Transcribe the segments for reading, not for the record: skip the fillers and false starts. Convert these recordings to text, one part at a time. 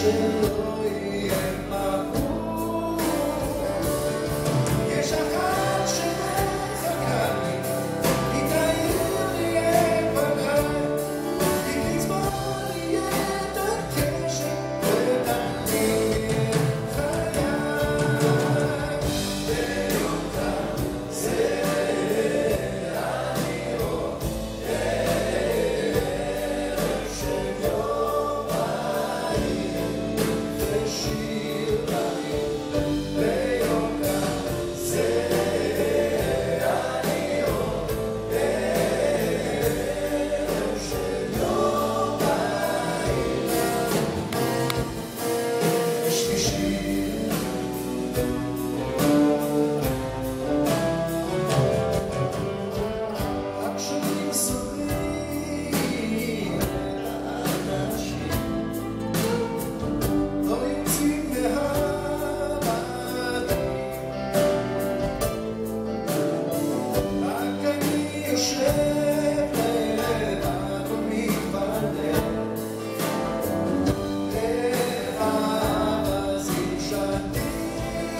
שלא יהיה מבוא. יש אחת שמחכה לי, היא תאיר לי את פניי, היא תצבור לי את הקשר ותעלים את חיי. ואותה זה אני רואה ערב של יום בהיר ושיר בהיר. ביום כזה אני רואה ערב של יום בהיר. יש לי שיר רק שנים סוגרים האנשים לא יוצאים מהבתים, רק אני יושב לבד ומתפלל והאווזים שטים.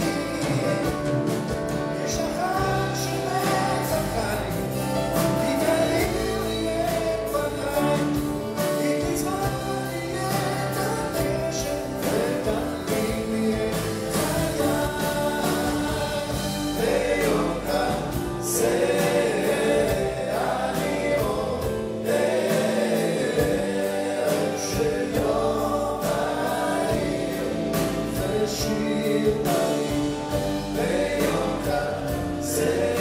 יש אחת שמחכה לי, היא תאיר לי את פניי, היא תצבור לי את הקשר ותעלים לי את חיי. ביום כזה אני רואה ערב של יום בהיר ושיר בהיר. ביום כזה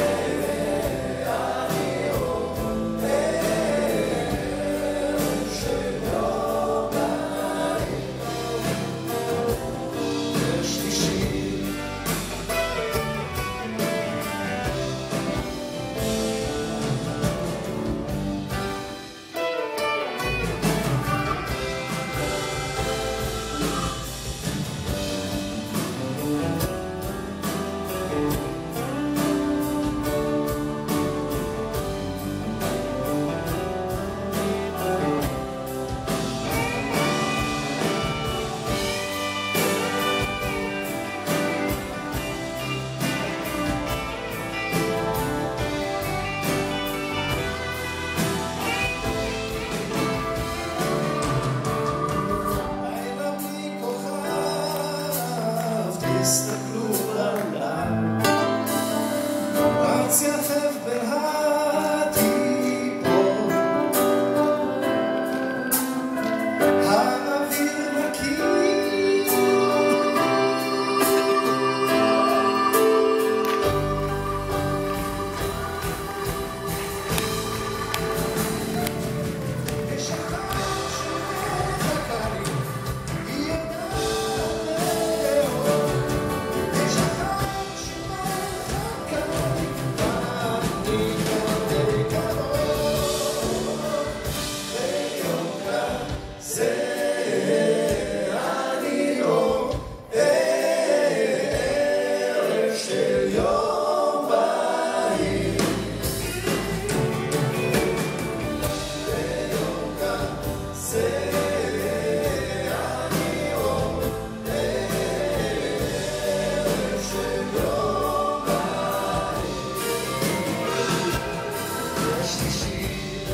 אני רואה ערב של יום בהיר. יש לי שיר לילה בלי כוכב, תסתכלו עליי, רץ יחף בהטיפות, האוויר נקי, יש אחת שמחכה לי, היא יודעת לאהוב. יש אחת שמחכה לי, ואני כדי קרוב. ביום כזה אני רואה ערב של יום בהיר. ביום כזה אני רואה ערב של יום בהיר. יש לי שיר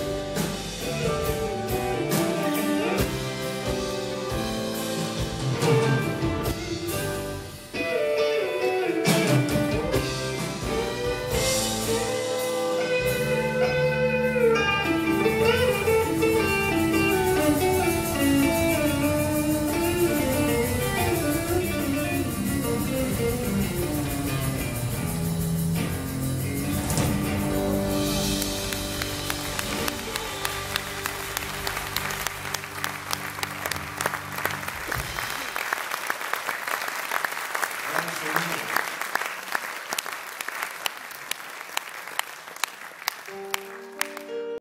Thank you.